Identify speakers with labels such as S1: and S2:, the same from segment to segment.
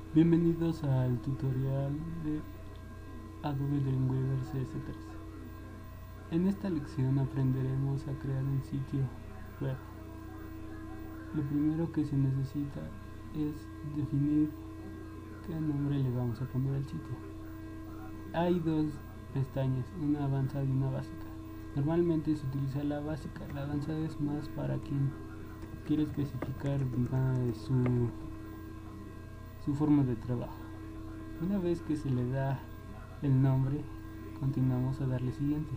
S1: Bienvenidos al tutorial de Adobe Dreamweaver CS3. En esta lección aprenderemos a crear un sitio web. Lo primero que se necesita es definir qué nombre le vamos a poner al sitio. Hay dos pestañas, una avanzada y una básica. Normalmente se utiliza la básica, la avanzada es más para quien quiere especificar su forma de trabajo. Una vez que se le da el nombre, continuamos a darle siguiente.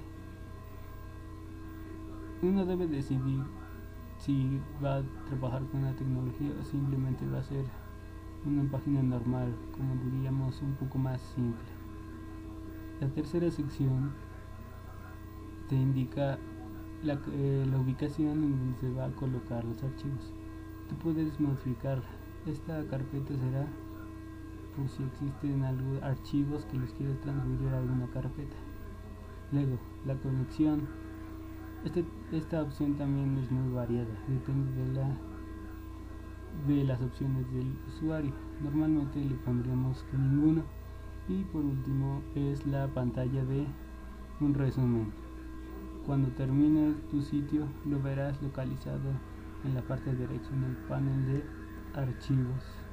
S1: Uno debe decidir si va a trabajar con la tecnología o simplemente va a ser una página normal, como diríamos un poco más simple. La tercera sección te indica la ubicación en donde se va a colocar los archivos. Tú puedes modificar. Esta carpeta será por si existen archivos que los quieres transferir a alguna carpeta. Luego, la conexión. Esta opción también es muy variada, depende de las opciones del usuario. Normalmente le pondríamos que ninguno. Y por último es la pantalla de un resumen. Cuando termines tu sitio lo verás localizado en la parte derecha en el panel de archivos.